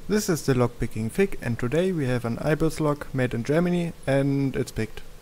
This is the lockpicking fig, and today we have an IBIS lock made in Germany and it's picked.